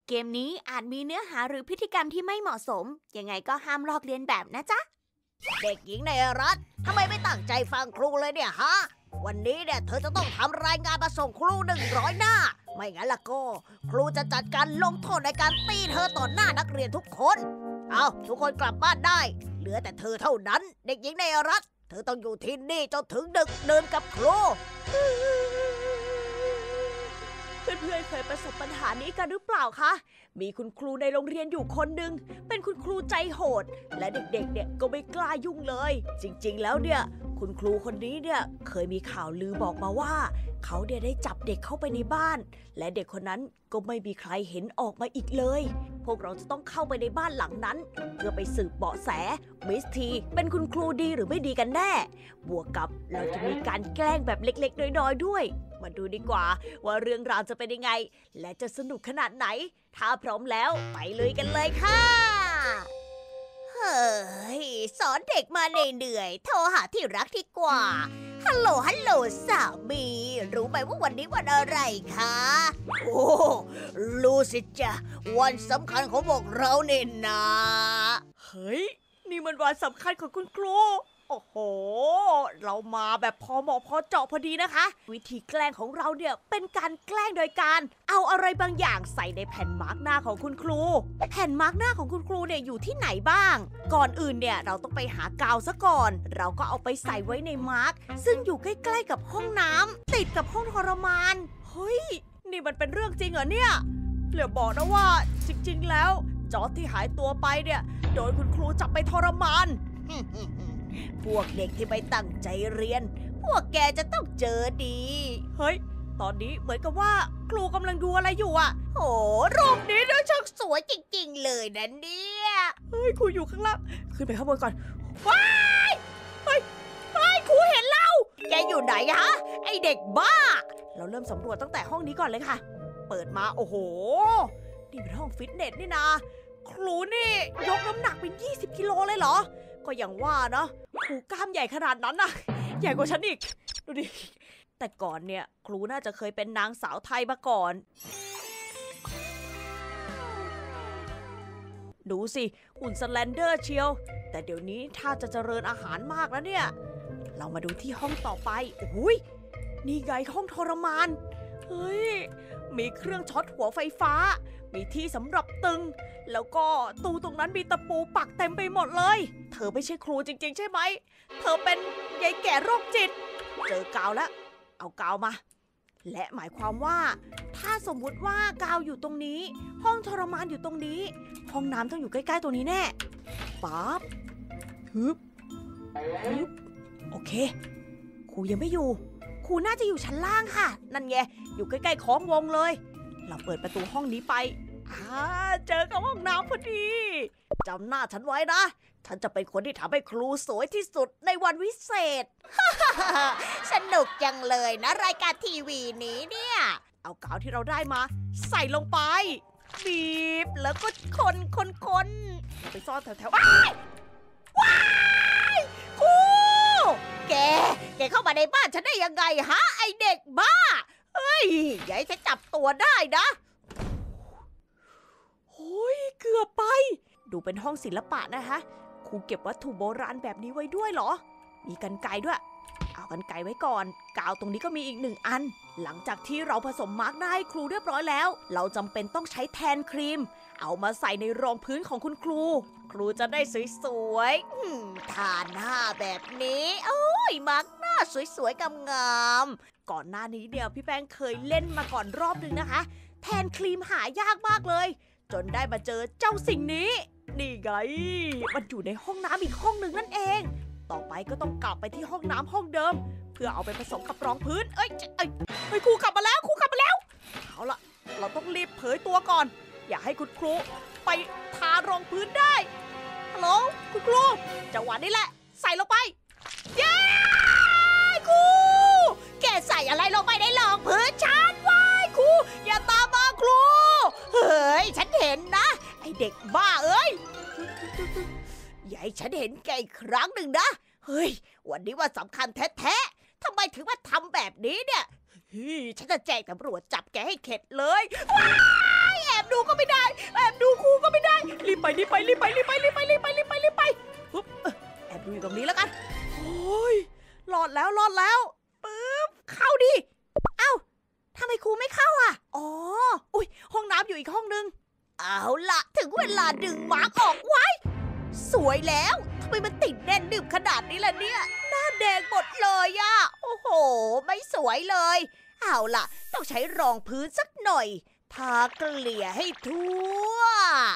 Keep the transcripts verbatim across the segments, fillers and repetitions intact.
เกมนี้อาจมีเนื้อหาหรือพฤติกรรมที่ไม่เหมาะสมยังไงก็ห้ามลอกเลียนแบบนะจ๊ะเด็กหญิงในรัฐทำไมไม่ตั้งใจฟังครูเลยเนี่ยฮะวันนี้เนี่ยเธอจะต้องทำรายงานมาส่งครูหนึ่งร้อยหน้าไม่งั้นล่ะก็ครูจะจัดการลงโทษในการตีเธอต่อหน้านักเรียนทุกคนเอาทุกคนกลับบ้านได้เหลือแต่เธอเท่านั้นเด็กหญิงในรัฐเธอต้องอยู่ที่นี่จนถึงดึกเดินกับครูเพื่อนๆเคยประสบปัญหานี้กันหรือเปล่าคะมีคุณครูในโรงเรียนอยู่คนหนึ่งเป็นคุณครูใจโหดและเด็กๆเนี่ยก็ไม่กล้ายุ่งเลยจริงๆแล้วเนี่ยคุณครูคนนี้เนี่ยเคยมีข่าวลือบอกมาว่าเขาเนี่ยได้จับเด็กเข้าไปในบ้านและเด็กคนนั้นก็ไม่มีใครเห็นออกมาอีกเลยพวกเราจะต้องเข้าไปในบ้านหลังนั้นเพื่อไปสืบเบาะแสมิสทีเป็นคุณครูดีหรือไม่ดีกันแน่บวกกับเราจะมีการแกล้งแบบเล็กๆน้อยๆด้วยมาดูดีกว่าว่าเรื่องราวจะเป็นยังไงและจะสนุกขนาดไหนถ้าพร้อมแล้วไปลุยกันเลยค่ะเฮ้ยสอนเด็กมาเหนื่อยๆโทรหาที่รักดีกว่าฮัลโหลฮัลโหลสามีรู้ไหมว่าวันนี้วันอะไรคะโอ้รู้สิจ๊ะวันสำคัญของพวกเราเนี่ยนะเฮ้ยนี่มันวันสำคัญของคุณครูโอ้โหเรามาแบบพอเหมาะพอเจาะพอดีนะคะวิธีแกล้งของเราเนี่ยเป็นการแกล้งโดยการเอาอะไรบางอย่างใส่ในแผ่นมาร์กหน้าของคุณครูแผ่นมาร์กหน้าของคุณครูเนี่ยอยู่ที่ไหนบ้างก่อนอื่นเนี่ยเราต้องไปหากาวซะก่อนเราก็เอาไปใส่ไว้ในมาร์กซึ่งอยู่ใกล้ๆกับห้องน้ำติดกับห้องทรมานเฮ้ยนี่มันเป็นเรื่องจริงเหรอเนี่ยเหลือบอกนะว่าจริงๆแล้วจอร์จที่หายตัวไปเนี่ยโดนคุณครูจับไปทรมานพวกเด็กที่ไม่ตั้งใจเรียนพวกแกจะต้องเจอดีเฮ้ยตอนนี้เหมือนกับว่าครูกำลังดูอะไรอยู่อ่ะโอ้รูปนี้นะช่างสวยจริงๆเลยนะเนี่ยเฮ้ยครูอยู่ข้างล่างขึ้นไปข้างบนก่อนว้ายเฮ้ยเฮ้ยครูเห็นเราแกอยู่ไหนฮะไอเด็กบ้าเราเริ่มสำรวจตั้งแต่ห้องนี้ก่อนเลยค่ะเปิดมาโอ้โหนี่เป็นห้องฟิตเนสนี่นะครูนี่ยกน้ำหนักเป็นยี่สิบกิโลเลยเหรอก็อย่างว่าเนาะครูกล้ามใหญ่ขนาดนั้นน่ะใหญ่กว่าฉันอีกดูดิแต่ก่อนเนี่ยครูน่าจะเคยเป็นนางสาวไทยมาก่อนดูสิหุ่นสแลนเดอร์เชียวแต่เดี๋ยวนี้ถ้าจะเจริญอาหารมากแล้วเนี่ยเรามาดูที่ห้องต่อไปโอ้ยนี่ไงห้องทรมานเฮ้ยมีเครื่องช็อตหัวไฟฟ้ามีที่สำหรับตึงแล้วก็ตู้ตรงนั้นมีตะปูปักเต็มไปหมดเลยเธอไม่ใช่ครูจริงๆใช่ไหมเธอเป็นยายแก่โรคจิตเจอกาวแล้วเอากาวมาและหมายความว่าถ้าสมมุติว่ากาวอยู่ตรงนี้ห้องทรมานอยู่ตรงนี้ห้องน้ำต้องอยู่ใกล้ๆตรงนี้แน่ปั๊บฮึบฮึบโอเคครูยังไม่อยู่ครูน่าจะอยู่ชั้นล่างค่ะนั่นไงอยู่ใกล้ๆของวงเลยเราเปิดประตูห้องนี้ไปอ่าเจอกับห้องน้ำพอดีจำหน้าฉันไว้นะฉันจะเป็นคนที่ทำให้ครูสวยที่สุดในวันวิเศษสนุกจังเลยนะรายการทีวีนี้เนี่ยเอากาวที่เราได้มาใส่ลงไปบีบแล้วก็คนคนคนไปซ่อนแถวๆว้ายว้ายครูแกแกเข้ามาในบ้านฉันได้ยังไงฮะไอเด็กบ้าเฮ้ยอย่าให้ฉันจับตัวได้นะโอ้ยเกือบไปดูเป็นห้องศิลปะนะคะครูเก็บวัตถุโบราณแบบนี้ไว้ด้วยเหรอมีกรรไกรด้วยเอากรรไกรไว้ก่อนกาวตรงนี้ก็มีอีกหนึ่งอันหลังจากที่เราผสมมาร์กหน้าให้ครูเรียบร้อยแล้วเราจำเป็นต้องใช้แทนครีมเอามาใส่ในรองพื้นของคุณครูครูจะได้สวยๆทาหน้าแบบนี้โอ้ยมาร์กหน้าสวยๆงามๆก่อนหน้านี้เนี่ยพี่แป้งเคยเล่นมาก่อนรอบนึงนะคะแทนครีมหายากมากเลยจนได้มาเจอเจ้าสิ่งนี้นี่ไงมันอยู่ในห้องน้ำอีกห้องหนึ่งนั่นเองต่อไปก็ต้องกลับไปที่ห้องน้ำห้องเดิมเพื่อเอาไปผสมกับรองพื้นเอ้ยเอ้ยเฮ้ยครูกลับมาแล้วครูกลับมาแล้วเอาล่ะเราต้องรีบเผยตัวก่อนอย่าให้คุณครูไปทารองพื้นได้ฮัลโหลคุณครูจังหวะนี้แหละใส่ลงไปเย้ครูแกใส่อะไรลงไปในรองพื้นฉันว้ายครูอย่าตามมาครูเฮ้ยฉันเห็นนะไอเด็กบ้าเอ้ยอย่าให้ฉันเห็นแกอีกครั้งหนึ่งนะเฮ้ยวันนี้ว่าสำคัญแท้ๆทำไมถึงมาทำแบบนี้เนี่ยฉันจะแจ้งตำรวจจับแกให้เข็ดเลยว้ายแอบดูก็ไม่ได้รีบไปรีบไปรีบไปรีบไปรีบไปรีบไปรีบไปปุ๊บแอบดูอยู่ตรงนี้แล้วกันโอ้ยรอดแล้วรอดแล้วปึ๊บเข้าดิเอ้าทำไมครูไม่เข้าอ่ะอ๋ออุ้ยห้องน้ำอยู่อีกห้องนึงเอาละถึงเวลาดึงหมาออกไว้สวยแล้วทำไมมันติดแน่นหนึบขนาดนี้ล่ะเนี่ยหน้าแดงหมดเลยอะโอ้โหไม่สวยเลยเอาล่ะต้องใช้รองพื้นสักหน่อยทาเกลี่ยให้ทั่ว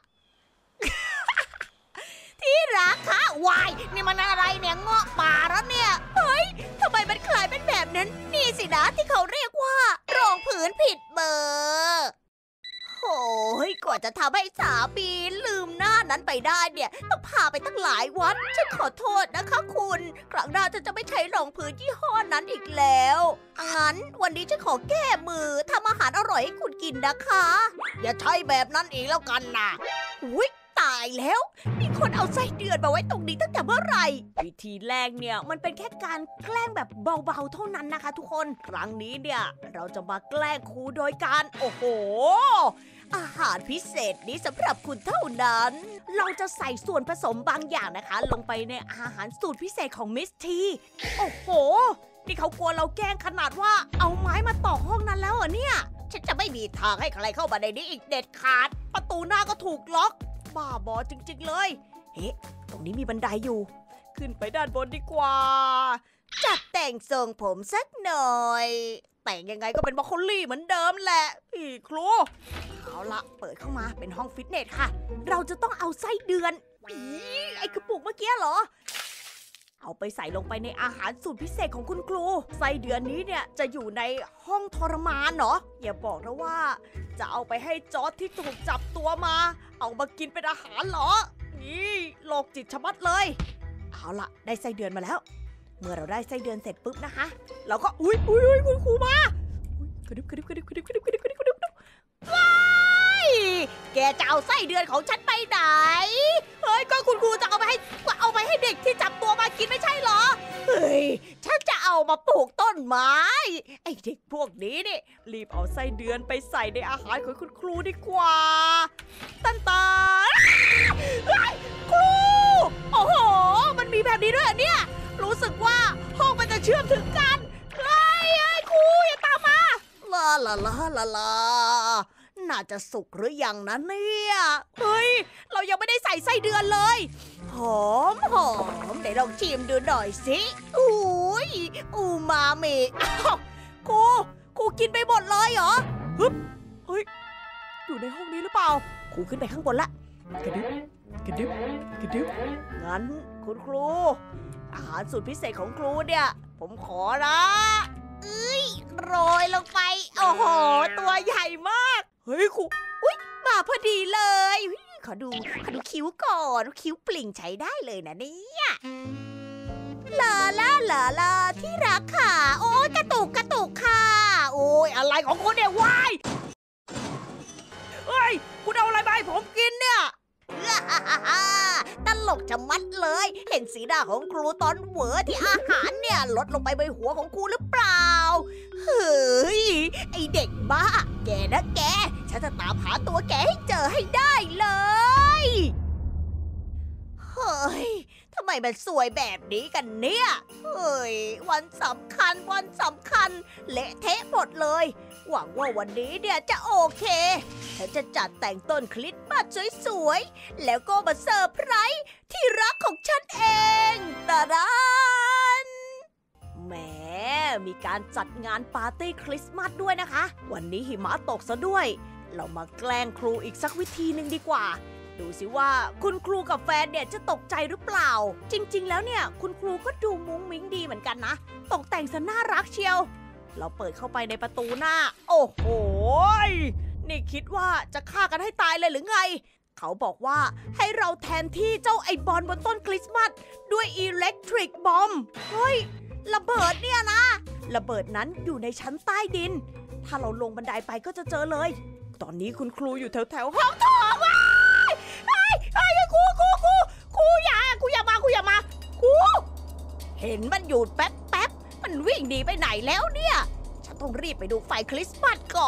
ที่รักคะวายนี่มันอะไรเนี่ยเงาะป่าแล้วเนี่ยเฮ้ยทำไมมันคล้ายเป็นแบบนั้นนี่สินะที่เขาเรียกว่ารองพื้นผิดเบอร์โอ้ยกว่าจะทำให้สามีลืมหน้านั้นไปได้เนี่ยต้องพาไปตั้งหลายวันฉันขอโทษนะคะคุณครั้งหน้าฉันจะไม่ใช้รองพื้นยี่ห้อนั้นอีกแล้วงั้นวันนี้ฉันขอแก้มือทำอาหารอร่อยให้คุณกินนะคะอย่าใช้แบบนั้นอีกแล้วกันนะอุ๊ยตายแล้วมีคนเอาไส้เดือนมาไว้ตรงนี้ตั้งแต่เมื่อไหร่วิธีแรกเนี่ยมันเป็นแค่การแกล้งแบบเบาๆเท่านั้นนะคะทุกคนครั้งนี้เนี่ยเราจะมาแกล้งครูโดยการโอ้โหอาหารพิเศษนี้สำหรับคุณเท่านั้นเราจะใส่ส่วนผสมบางอย่างนะคะลงไปในอาหารสูตรพิเศษของมิสทีโอ้โหนี่เขากลัวเราแกล้งขนาดว่าเอาไม้มาตอกห้องนั้นแล้วเหรอเนี่ยฉันจะไม่มีทางให้ใครเข้ามาในนี้อีกเด็ดขาดประตูหน้าก็ถูกล็อกบ้าบอจริงๆเลยเฮ้ตรงนี้มีบันไดอยู่ ขึ้นไปด้านบนดีกว่า จัดแต่งทรงผมสักหน่อย แต่งยังไงก็เป็นบรอกโคลี่เหมือนเดิมแหละพี่ครูเอาละเปิดเข้ามาเป็นห้องฟิตเนสค่ะ เราจะต้องเอาไส้เดือนอีไอ้กระปุกเมื่อกี้เหรอ เอาไปใส่ลงไปในอาหารสูตรพิเศษของคุณครูไส้เดือนนี้เนี่ยจะอยู่ในห้องทรมานเนาะอย่าบอกนะว่าจะเอาไปให้จอร์จที่ถูกจับตัวมาเอามากินเป็นอาหารเหรอนี่โรคจิตชะมัดเลยเอาล่ะได้ไส้เดือนมาแล้วเมื่อเราได้ไส้เดือนเสร็จปุ๊บนะคะเราก็อุ้ยอุ้ยอุ้ยคุณครูมาอุ๊ยกระดึบกระดึบกระดึบกระดึบกระดึบกระดึบกระดึบกระดึบว้ายแกจะเอาไส้เดือนของฉันไปไหนเฮ้ยก็คุณครูจะเอาไปให้เอาไปให้เด็กที่จับตัวมากินไม่ใช่เหรอเฮ้ยฉันจะเอามาปลูกต้นไม้ไอ้เด็กพวกนี้นี่รีบเอาไส้เดือนไปใส่ในอาหารของคุณครูดีกว่าตันตาเฮ้ยครูโอ้โหมันมีแบบนี้ด้วยเหรอเนี่ยรู้สึกว่าห้องมันจะเชื่อมถึงกันเฮ้ยเฮ้ยครูอย่าตามมาลาลาลาลาลาน่าจะสุกหรือยังนะเนี่ยเฮ้ยเรายังไม่ได้ใส่ไส้เดือนเลยหอมหอมเดี๋ยวลองชิมดูหน่อยสิอุ้ยอูมามิอ้าวครูครูกินไปหมดเลยเหรอฮึบเฮ้ยอยู่ในห้องนี้หรือเปล่าครูขึ้นไปข้างบนละกระดึบกระดึบกระดึบงั้นคุณครูอาหารสูตรพิเศษของครูเนี่ยผมขอนะเอ้ยโรยลงไปโอ้โหตัวใหญ่มากเฮ้ยครูอุ๊ยมาพอดีเลยขอดูขอดูคิ้วก่อนคิ้วปลิ่งใช้ได้เลยนะเนี่ยลาลาลาลาที่รักค่ะโอ้ยกระตุกกระตุกค่ะโอ้ยอะไรของคุณเนี่ยวายเฮ้ยคุณเอาอะไรมาให้ผมกินเนี่ยตลกจะมัดเลยเห็นสีหน้าของครูตอนเหวอที่อาหารเนี่ยลดลงไปบนหัวของครูหรือเปล่าเฮ้ยไอเด็กบ้าแกนะแกฉันจะตามหาตัวแกให้เจอให้ได้เลยเฮ้ยทำไมมันสวยแบบนี้กันเนี่ยเฮ้ยวันสำคัญวันสำคัญเละเทะหมดเลยหวังว่าวันนี้เนี่ยจะโอเคฉันจะจัดแต่งต้นคริสต์มาสสวยๆแล้วก็มาเซอร์ไพรส์ที่รักของฉันเองตาดานแหมมีการจัดงานปาร์ตี้คริสต์มาสด้วยนะคะวันนี้หิมะตกซะด้วยเรามาแกล้งครูอีกสักวิธีหนึ่งดีกว่าดูสิว่าคุณครูกับแฟนเนี่ยจะตกใจหรือเปล่าจริงๆแล้วเนี่ยคุณครูก็ดูมุ้งมิ้งดีเหมือนกันนะตกแต่งซะน่ารักเชียวเราเปิดเข้าไปในประตูหน้าโอ้โหนี่คิดว่าจะฆ่ากันให้ตายเลยหรือไงเขาบอกว่าให้เราแทนที่เจ้าไอบอลบนต้นคริสต์มาสด้วยอิเล็กทริกบอมเฮ้ยระเบิดเนี่ยนะระเบิดนั้นอยู่ในชั้นใต้ดินถ้าเราลงบันไดไปก็จะเจอเลยตอนนี้คุณครูอยู่แถวแถวห้องทองว้ายเฮ้ยเฮ้ยครูครูครูครูอย่าครูอย่ามาครูอย่ามาครูเห็นมันหยุดแป๊บแป๊บมันวิ่งหนีไปไหนแล้วเนี่ยฉันต้องรีบไปดูไฟคริสต์มาสก่อนไฟ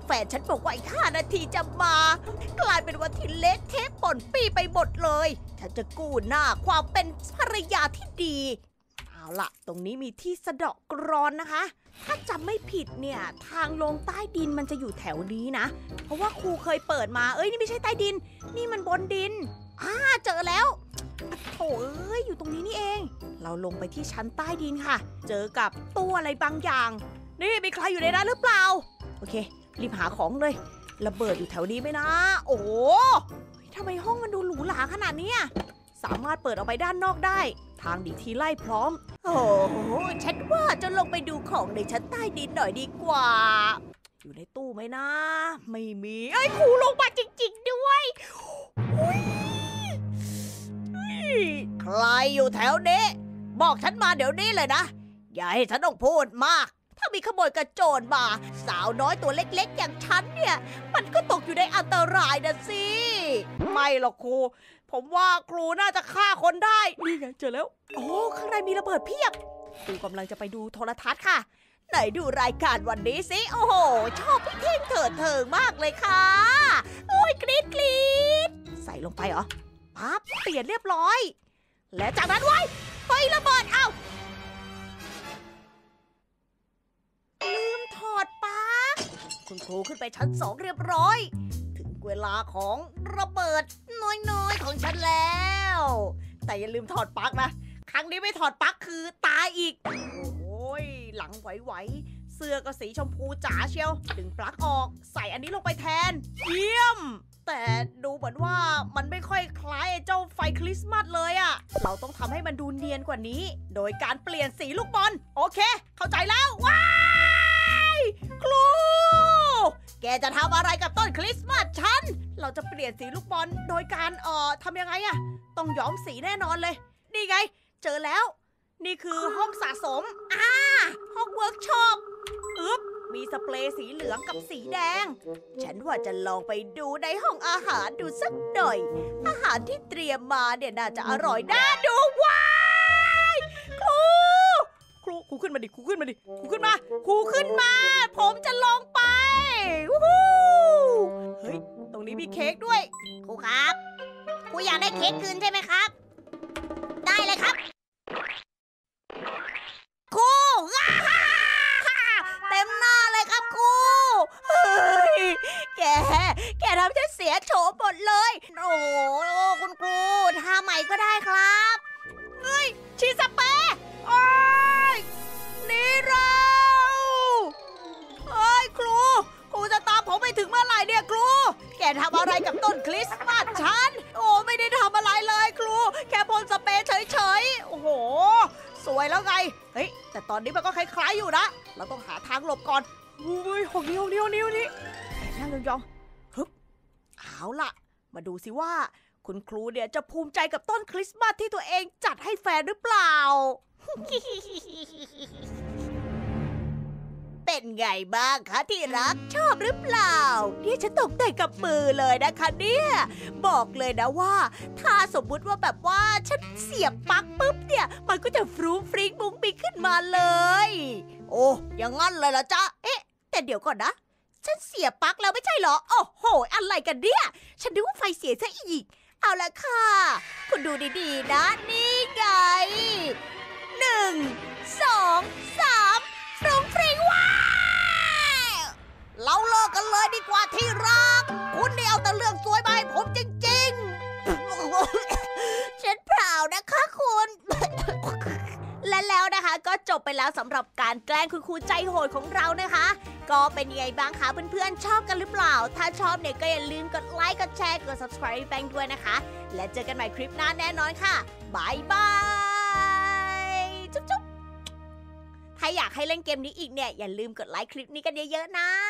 ฟนฉันบอกว่าอีกห้านาทีจะมา กลายเป็นวันที่เละเทะป่นปี้ไปหมดเลยฉันจะกู้หน้าความเป็นภรรยาที่ดีเอาล่ะตรงนี้มีที่สะเดาะกรอนนะคะ ถ้าจำไม่ผิดเนี่ยทางลงใต้ดินมันจะอยู่แถวนี้นะเพราะว่าครูเคยเปิดมาเอ้ยนี่ไม่ใช่ใต้ดินนี่มันบนดินอ่าเจอแล้วโถเอ้ยอยู่ตรงนี้นี่เองเราลงไปที่ชั้นใต้ดินค่ะเจอกับตู้อะไรบางอย่างนี่มีใครอยู่ในนั้นหรือเปล่าโอเครีบหาของเลยระเบิดอยู่แถวนี้ไหมนะโอ้โหทำไมห้องมันดูหรูหราขนาดนี้สามารถเปิดออกไปด้านนอกได้ทางดีทีไล่พร้อมโอ้โหฉันว่าจะลงไปดูของในชั้นใต้ดินหน่อยดีกว่าอยู่ในตู้ไหมนะไม่มีไอ้ยครูลงมาจริงๆด้วยใครอยู่แถวนี้บอกฉันมาเดี๋ยวนี้เลยนะอย่าให้ฉันต้องพูดมากถ้ามีขโมยกระโจนมาสาวน้อยตัวเล็กๆอย่างฉันเนี่ยมันก็ตกอยู่ในอันตรายนะสิไม่หรอกครูผมว่าครูน่าจะฆ่าคนได้นี่ไงเจอแล้วโอ้ข้างในมีระเบิดเพียบครูกำลังจะไปดูโทรทัศน์ค่ะไหนดูรายการวันนี้สิโอ้โหชอบพี่เท่งเถิดเทิงมากเลยค่ะโอ้ยกรี๊ดกรี๊ดใส่ลงไปเหรอปั๊บเปลี่ยนเรียบร้อยและจากนั้นไว้ไประเบิดเอ้าลืมถอดปลั๊กคุณครูขึ้นไปชั้นสองเรียบร้อยถึงเวลาของระเบิดน้อยๆของฉันแล้วแต่อย่าลืมถอดปลั๊กนะครั้งนี้ไม่ถอดปลั๊กคือตายอีกโอ้ยหลังไหวๆเสื้อก็สีชมพูจ๋าเชียวดึงปลั๊กออกใส่อันนี้ลงไปแทนเยี่ยมแต่ดูเหมือนว่ามันไม่ค่อยคล้ายไอ้เจ้าไฟคริสต์มาสเลยอะเราต้องทำให้มันดูเนียนกว่านี้โดยการเปลี่ยนสีลูกบอลโอเคเข้าใจแล้วว้ายครูแกจะทำอะไรกับต้นคริสต์มาสฉันเราจะเปลี่ยนสีลูกบอลโดยการเอ่อทำยังไงอะต้องย้อมสีแน่นอนเลยนี่ไงเจอแล้วนี่คือห้องสะสมอ่าห้องเวิร์กช็อปอึ๊บมีสเปรย์สีเหลืองกับสีแดงฉันว่าจะลองไปดูในห้องอาหารดูสักหน่อยอาหารที่เตรียมมาเนี่ยน่าจะอร่อยน่าดูว้ายครูครูครูขึ้นมาดิครูขึ้นมาดิครูขึ้นมาครูขึ้นมาผมจะลงไปวู้ฮู้เฮ้ยตรงนี้มีเค้กด้วยครูครับครูอยากได้เค้กคืนใช่ไหมครับได้เลยครับครูเต็มหน้าเลยครับครูเฮ้ยแกแกทำฉันเสียโฉมหมดเลยโอ้โหคุณครูท่าใหม่ก็ได้ครับเฮ้ยชีสเปร์โอ้ยนี่เราเฮ้ยครูครูจะตามผมไปถึงเมื่อไหร่เนี่ยครูแกทำอะไรกับต้นคริสต์มาสฉันโอ้ไม่ได้ทำอะไรเลยครูแค่พ่นสเปรย์เฉยๆโอ้โหสวยแล้วไงเฮ้ยแต่ตอนนี้มันก็คล้ายๆอยู่นะเราต้องหาทางหลบก่อนเฮ้ยห้องนี้ห้องนี้ห้องนี้ห้องนี้นั่งยองๆฮึบเอาล่ะมาดูสิว่าคุณครูเนี่ยจะภูมิใจกับต้นคริสต์มาสที่ตัวเองจัดให้แฟนหรือเปล่า เป็นไงบ้างคะที่รักชอบหรือเปล่าเนี่ยฉันตกแต่งกับมือเลยนะคะเนี่ยบอกเลยนะว่าถ้าสมมุติว่าแบบว่าฉันเสียบปลั๊กปุ๊บเนี่ยมันก็จะฟรุ้งฟริ้งบุ้งปิ๊งขึ้นมาเลยโอ้ยังงั้นเลยเหรอจ๊ะเอ๊ะแต่เดี๋ยวก่อนนะฉันเสียบปลั๊กแล้วไม่ใช่เหรอโอ้โหอะไรกันเนี่ยฉันนึกว่าไฟเสียซะอีกเอาละค่ะคุณดูดีๆนะนี่ไงหนึ่งสองสามฟรุ้งฟริ้งว้าวเราเลิกกันเลยดีกว่าที่รักคุณนี่เอาแต่เรื่องสวยมาให้ผมจริงๆ ฉันเปล่านะคะคุณ และแล้วนะคะก็จบไปแล้วสำหรับการแกล้งคุณครูใจโหดของเรานะคะก็เป็นยังไงบ้างคะเพื่อนๆชอบกันหรือเปล่าถ้าชอบเนี่ยก็อย่าลืมกดไลค์กดแชร์กด ซับสไครบ์ แป้งด้วยนะคะและเจอกันใหม่คลิปหน้าแน่นอนค่ะบายบายจุ๊บๆถ้าอยากให้เล่นเกมนี้อีกเนี่ยอย่าลืมกดไลค์คลิปนี้กันเยอะๆนะ